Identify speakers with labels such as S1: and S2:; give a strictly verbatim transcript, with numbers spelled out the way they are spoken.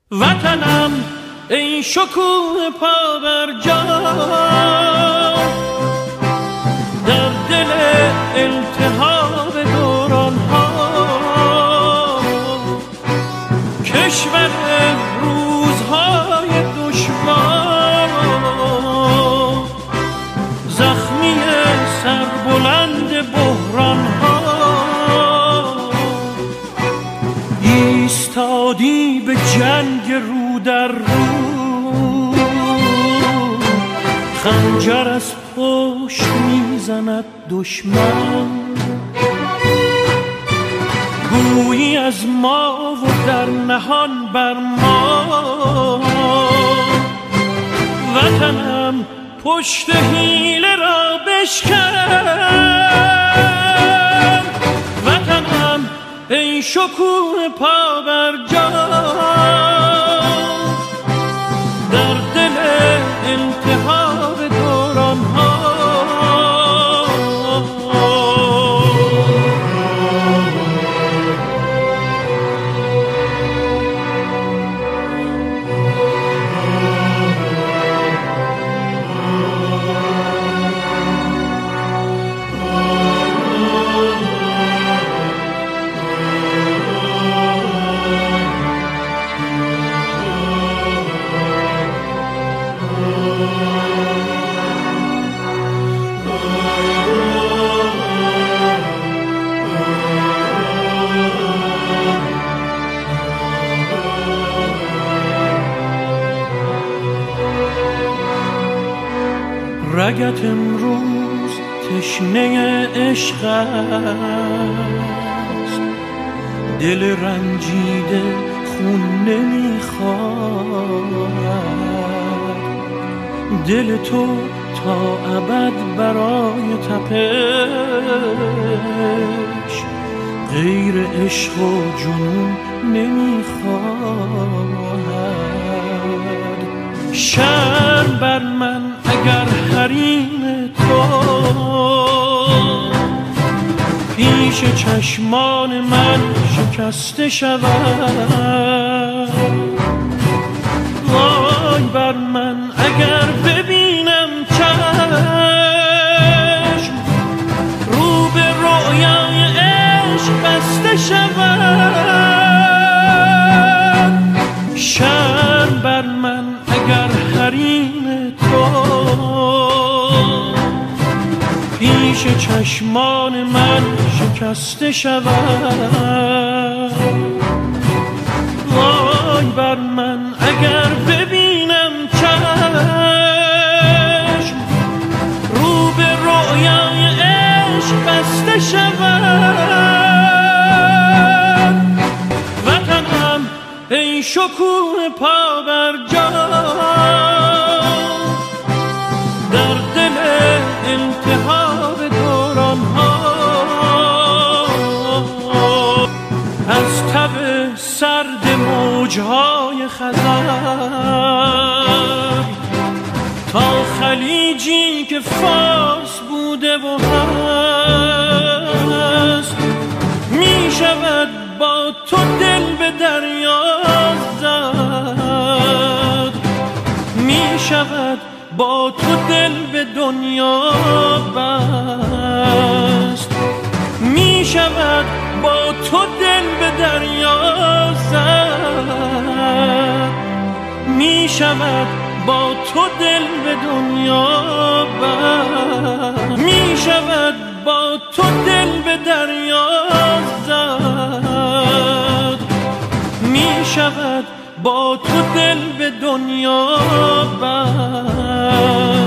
S1: وطنم ای شکوه پابرجا، در دل التهاب دوران ها، کشور روزهای دشوار، زخمی سربلند بحران ها، ایستادی به جنگ رو در رو، خنجر از پشت میزند دشمن، گویی از ما و در نهان بر ما. وطنم پشت حیله را بشکن، وطنم ای شکوه پابرجا، در دل التهاب دوران ها، رگت امروز تشنه عشق است، دل رنجیده خون نمیخواد، دل تو تا ابد برای تپش غیر عشق و جنون نمیخواد. شرم بر من اگر حریم تو پیش چشمان من شکسته شود، وای بر من اگر ببینم چشم رو به رویای عشق بسته شود. شرم بر من اگر حریم تو پیش چشمان من شکسته شود، وای بر من اگر ببینم چشم رو به رویای عشق بسته شود. وطنم ای شکوه پابرجا، در دل التهاب دوران ها، از تب سرد موجهای خزر تا خلیجی که فارس بوده و هست، می شود با تو دل به دریا زد، می شود با تو دل به دنیا بست، می شود با تو دل به دریا زد، می شود با تو دل به دنیا بست، می شود با تو دل به دریا زد، می شود با تو دل به دنیا بست.